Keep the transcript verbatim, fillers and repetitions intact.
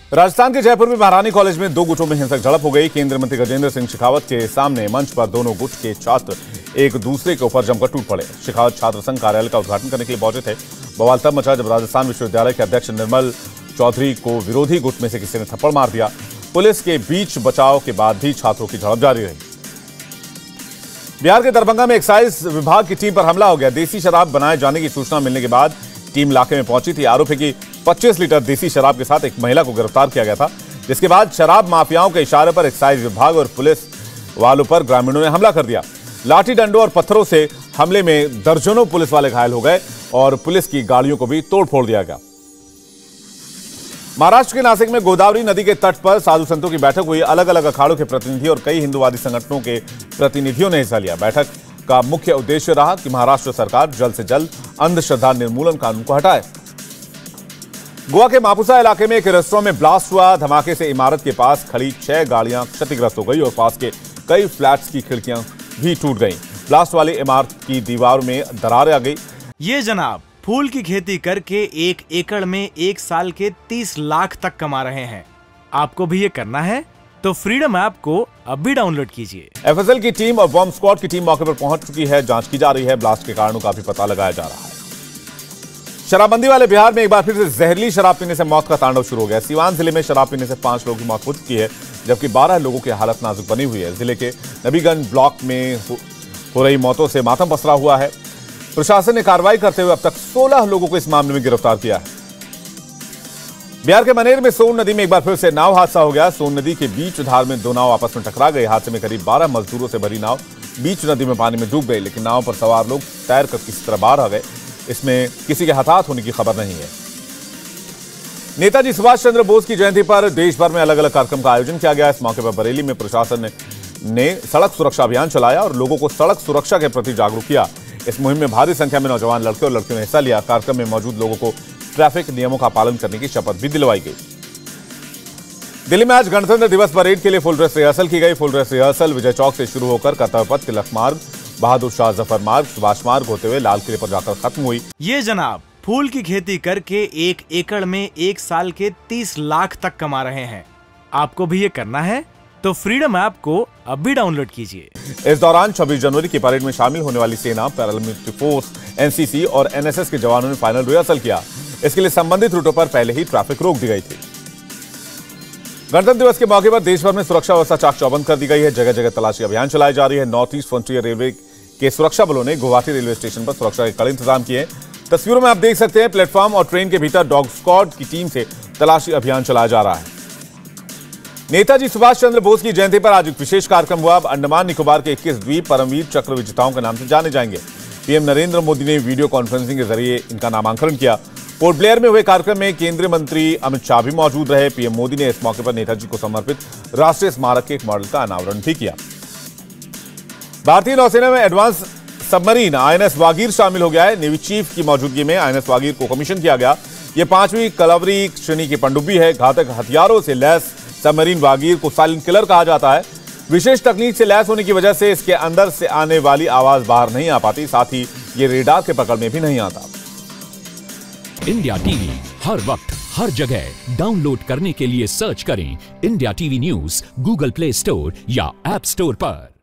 राजस्थान के जयपुर में महारानी कॉलेज में दो गुटों में हिंसक झड़प हो गई। केंद्रीय मंत्री गजेंद्र सिंह शेखावत के सामने मंच पर दोनों गुट के छात्र एक दूसरे के ऊपर जमकर टूट पड़े। शेखावत छात्र संघ कार्यालय का उद्घाटन करने के लिए पहुंचे थे। बवाल तब मचा जब राजस्थान विश्वविद्यालय के अध्यक्ष निर्मल चौधरी को विरोधी गुट में से किसी ने थप्पड़ मार दिया। पुलिस के बीच बचाव के बाद भी छात्रों की झड़प जारी रही। बिहार के दरभंगा में एक्साइज विभाग की टीम पर हमला हो गया। देसी शराब बनाए जाने की सूचना मिलने के बाद टीम इलाके में पहुंची थी। आरोप है कि पच्चीस लीटर देसी शराब के साथ एक महिला को गिरफ्तार किया गया था, जिसके बाद शराब माफियाओं के इशारे पर एक्साइज विभाग और पुलिस वालों पर ग्रामीणों ने हमला कर दिया। लाठी डंडों और पत्थरों से हमले में दर्जनों पुलिस वाले घायल हो गए और पुलिस की गाड़ियों को भी तोड़फोड़ दिया गया। महाराष्ट्र के नासिक में गोदावरी नदी के तट पर साधु संतों की बैठक हुई। अलग अलग अखाड़ों के प्रतिनिधि और कई हिंदुवादी संगठनों के प्रतिनिधियों ने हिस्सा लिया। बैठक का मुख्य उद्देश्य रहा कि महाराष्ट्र सरकार जल्द से जल्द अंधश्रद्धा निर्मूलन कानून को हटाए। गोवा के मापुसा इलाके में एक रेस्टोरेंट में ब्लास्ट हुआ। धमाके से इमारत के पास खड़ी छह गाड़ियां क्षतिग्रस्त हो गई और पास के कई फ्लैट्स की खिड़कियां भी टूट गईं। ब्लास्ट वाली इमारत की दीवार में दरारें आ गई। ये जनाब फूल की खेती करके एक एकड़ में एक साल के तीस लाख तक कमा रहे हैं। आपको भी ये करना है तो फ्रीडम ऐप को अब भी डाउनलोड कीजिए। एफएसएल की टीम और बॉम्ब स्क्वाड की टीम मौके पर पहुंच चुकी है। जांच की जा रही है। ब्लास्ट के कारणों का भी पता लगाया जा रहा है। शराबबंदी वाले बिहार में एक बार फिर से जहरीली शराब पीने से मौत का तांडव शुरू हो गया। सीवान जिले में शराब पीने से पांच लोगों की मौत हो चुकी है, जबकि बारह लोगों की हालत नाजुक बनी हुई है। जिले के नबीगंज ब्लॉक में हो, हो रही मौतों से मातम पसरा हुआ है। प्रशासन ने कार्रवाई करते हुए अब तक सोलह लोगों को इस मामले में गिरफ्तार किया है। बिहार के मनेर में सोन नदी में एक बार फिर से नाव हादसा हो गया। सोन नदी के बीच धार में दो नाव आपस में टकरा गई। हादसे में करीब बारह मजदूरों से भरी नाव बीच नदी में पानी में डूब गई, लेकिन नाव पर सवार लोग तैरकर किसी तरह बाहर आ गए। इसमें किसी के हताहत होने की खबर नहीं है। नेताजी सुभाष चंद्र बोस की जयंती पर देश भर में अलग अलग कार्यक्रम का आयोजन किया गया। इस मौके पर बरेली में प्रशासन ने, ने सड़क सुरक्षा अभियान चलाया और लोगों को सड़क सुरक्षा के प्रति जागरूक किया। इस मुहिम में भारी संख्या में नौजवान लड़के और लड़कियों ने हिस्सा लिया। कार्यक्रम में मौजूद लोगों को ट्रैफिक नियमों का पालन करने की शपथ भी दिलवाई गई। दिल्ली में आज गणतंत्र दिवस परेड के लिए फुल ड्रेस रिहर्सल की गई। Full dress rehearsal Vijay Chowk से शुरू होकर कर्तव्य पथ, तिलक मार्ग, बहादुर शाह जफर मार्ग, सुभाष मार्ग होते हुए लाल किले पर जाकर खत्म हुई। ये जनाब फूल की खेती करके एक एकड़ में एक साल के तीस लाख तक कमा रहे हैं। आपको भी ये करना है तो फ्रीडम ऐप को अब भी डाउनलोड कीजिए। इस दौरान छब्बीस जनवरी की परेड में शामिल होने वाली सेना, पैरामिलिट्री फोर्स, एनसीसी और एनएसएस के जवानों ने फाइनल रिहर्सल किया। इसके लिए संबंधित रूटों पर पहले ही ट्रैफिक रोक दी गई थी। गणतंत्र दिवस के मौके पर देश भर में सुरक्षा व्यवस्था चाक चौबंद कर दी गई है। जगह जगह तलाशी अभियान चलाई जा रही है। नॉर्थ ईस्ट फ्रंटियर रेलवे के सुरक्षा बलों ने गुवाहाटी रेलवे स्टेशन पर सुरक्षा के कड़े इंतजाम किए हैं। तस्वीरों में आप देख सकते हैं प्लेटफॉर्म और ट्रेन के भीतर डॉग स्क्वाड की टीम से तलाशी अभियान चलाया जा रहा है। नेताजी सुभाष चंद्र बोस की जयंती पर आज एक विशेष कार्यक्रम हुआ। अब अंडमान निकोबार के इक्कीस द्वीप परमवीर चक्र विजेताओं के नाम से जाने जाएंगे। पीएम नरेंद्र मोदी ने वीडियो कॉन्फ्रेंसिंग के जरिए इनका नामांकन किया। पोर्ट ब्लेयर में हुए कार्यक्रम में केंद्रीय मंत्री अमित शाह भी मौजूद रहे। पीएम मोदी ने इस मौके पर नेताजी को समर्पित राष्ट्रीय स्मारक के एक मॉडल का अनावरण भी किया। भारतीय नौसेना में एडवांस सबमरीन आईएनएस वागीर शामिल हो गया है। नेवी चीफ की मौजूदगी में आईएनएस वागीर को कमीशन किया गया। यह पांचवीं कलावरी श्रेणी की पनडुब्बी है। घातक हथियारों से लैस सबमरीन वागीर को साइलेंट किलर कहा जाता है। विशेष तकनीक से लैस होने की वजह से इसके अंदर से आने वाली आवाज बाहर नहीं आ पाती, साथ ही ये रेडार के पकड़ में भी नहीं आता। इंडिया टीवी हर वक्त हर जगह डाउनलोड करने के लिए सर्च करें India TV news Google Play Store या ऐप स्टोर पर।